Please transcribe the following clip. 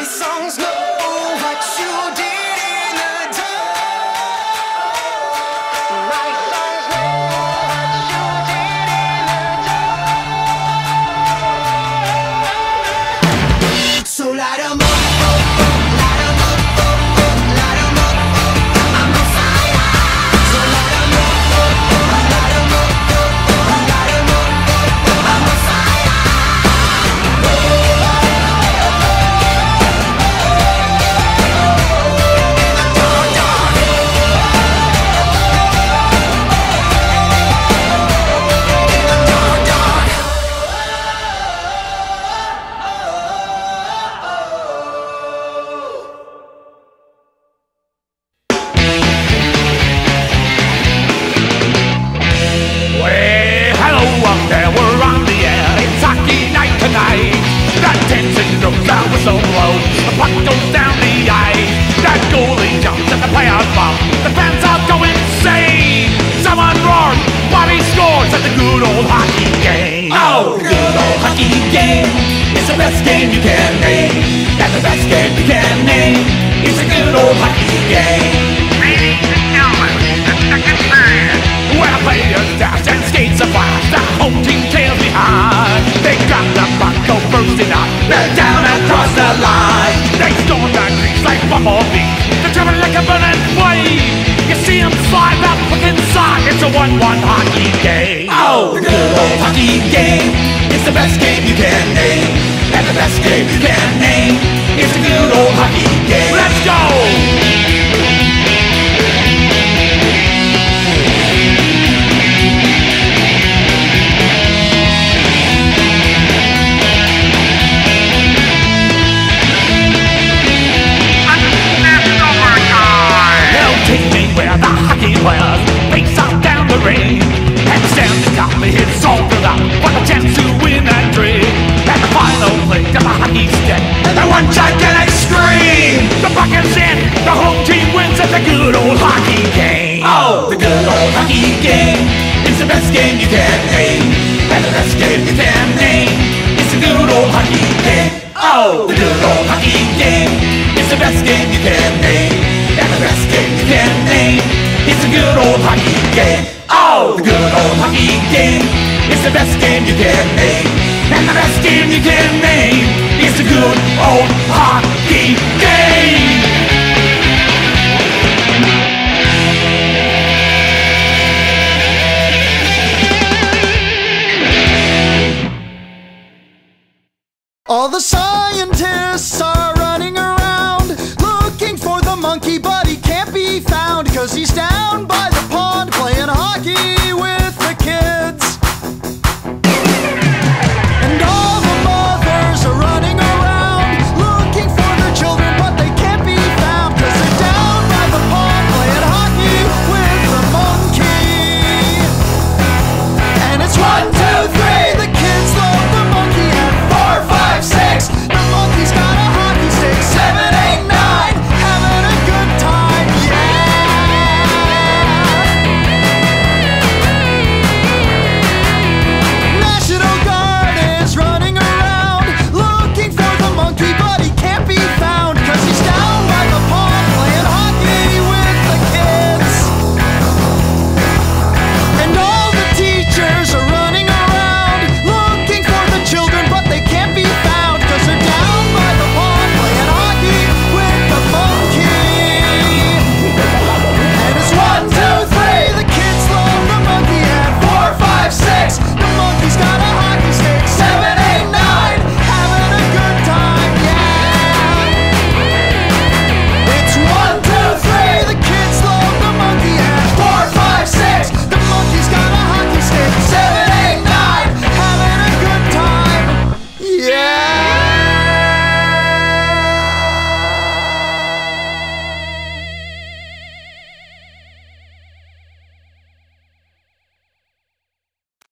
songs know what you did in the dark. My songs know what you did in the dark. So light 'em up, light 'em up, light 'em up, I'm on fire. So light 'em up, light 'em up, light 'em up, I'm on fire. So low, the puck goes down the ice. That goalie jumps and the players bump. The fans all go insane. Someone roars, Bobby scores at the good old hockey game. Oh, the good old hockey game. It's the best game you can name. And the best game you can name. It's a good old hockey game. Ladies and gentlemen, the second period. Where the players dash and skates are fast. The home team tails behind. They grab the puck, go first and out. They're down across the line. They storm the crease like bumblebees. They're jumping like a burning flame. You see them slide up, look inside. It's a 1-1 hockey game. Oh, the good old hockey game. It's the best game you can name. And the best game you can name. It's a good old hockey game. Let's go! Players face out down the ring and standing up, it's all filled up for the chance to win that dream. And the final flick of the hockey stick and the one gigantic scream. The puck is in, the home team wins at the good old hockey game. Oh, the good old hockey game. It's the best game you can name. And the best game you can name. It's the good old hockey game. Oh, the good old hockey game. It's the best game you can name. And the best game you can name. It's a good old hockey game. Oh, the good old hockey game. It's the best game you can name. And the best game you can name. It's the good old hockey game. All the scientists are running around looking for the monkey, but he can't be found, 'cause he's down by the pond playing hockey with the kids.